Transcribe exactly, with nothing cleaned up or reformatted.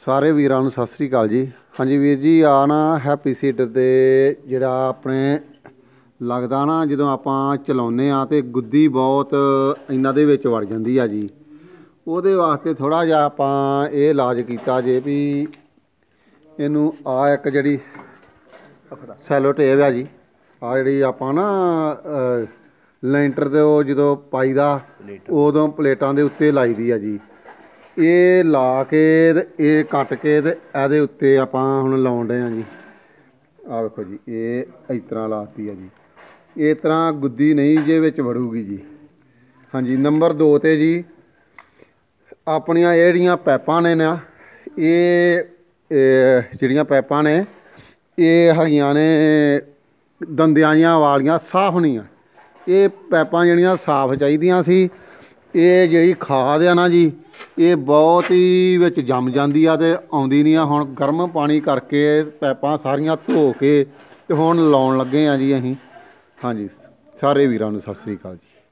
ਸਾਰੇ ਵੀਰਾਂ ਨੂੰ ਸਤਿ ਸ੍ਰੀ ਅਕਾਲ ਜੀ। ਹਾਂਜੀ ਵੀਰ ਜੀ, ਆ ਨਾ ਹੈਪੀ ਸੀਡਰ ਦੇ ਜਿਹੜਾ ਆਪਣੇ ਲੱਗਦਾ ਨਾ ਜਦੋਂ ਆਪਾਂ ਚਲਾਉਂਦੇ ਹਾਂ ਤਾਂ ਗੁੱਦੀ ਬਹੁਤ ਇਹਨਾਂ ਦੇ ਵਿੱਚ ਵੜ ਜਾਂਦੀ ਆ ਜੀ। ਉਹਦੇ ਵਾਸਤੇ ਥੋੜ੍ਹਾ ਜਿਹਾ ਆਪਾਂ ਇਹ ਇਲਾਜ ਕੀਤਾ ਜੇ ਵੀ ਇਹਨੂੰ ਆ ਇੱਕ ਜਿਹੜੀ ਸੈਲੋ ਟੇਪ ਆ ਜੀ, ਆ ਜਿਹੜੀ ਆਪਾਂ ਨਾ ਲੈਂਟਰ ਦੇ ਉਹ ਜਦੋਂ ਪਾਈ ਦਾ ਉਦੋਂ ਪਲੇਟਾਂ ਦੇ ਉੱਤੇ ਲਾਈ ਦੀ ਆ ਜੀ। ਇਹ ਲਾ ਕੇ ਤੇ ਇਹ ਕੱਟ ਕੇ ਤੇ ਇਹਦੇ ਉੱਤੇ ਆਪਾਂ ਹੁਣ ਲਾਉਣ ਡਏ ਹਾਂ ਜੀ। ਆਹ ਵੇਖੋ ਜੀ, ਇਹ ਇਸ ਤਰ੍ਹਾਂ ਲਾਤੀ ਆ ਜੀ। ਇਸ ਤਰ੍ਹਾਂ ਗੁੱਦੀ ਨਹੀਂ ਜੇ ਵਿੱਚ ਵੜੂਗੀ ਜੀ। ਹਾਂਜੀ, ਨੰਬਰ ਦੋ 'ਤੇ ਜੀ ਆਪਣੀਆਂ ਇਹ ਜਿਹੜੀਆਂ ਪੈਪਾਂ ਨੇ ਨਾ, ਇਹ ਜਿਹੜੀਆਂ ਪੈਪਾਂ ਨੇ ਇਹ ਹੈਗੀਆਂ ਨੇ ਦੰਦਿਆਂ ਜਿਹੀਆਂ ਵਾਲੀਆਂ, ਸਾਫ਼ ਨਹੀਂ ਆ। ਇਹ ਪੈਪਾਂ ਜਿਹੜੀਆਂ ਸਾਫ਼ ਚਾਹੀਦੀਆਂ ਸੀ। ਇਹ ਜਿਹੜੀ ਖਾਦ ਆ ਨਾ ਜੀ, ਇਹ ਬਹੁਤ ਹੀ ਵਿੱਚ ਜੰਮ ਜਾਂਦੀ ਆ ਅਤੇ ਆਉਂਦੀ ਨਹੀਂ ਆ। ਹੁਣ ਗਰਮ ਪਾਣੀ ਕਰਕੇ ਪੈਪਾਂ ਸਾਰੀਆਂ ਧੋ ਕੇ ਅਤੇ ਹੁਣ ਲਾਉਣ ਲੱਗੇ ਹਾਂ ਜੀ ਅਸੀਂ। ਹਾਂਜੀ, ਸਾਰੇ ਵੀਰਾਂ ਨੂੰ ਸਤਿ ਸ੍ਰੀ ਅਕਾਲ ਜੀ।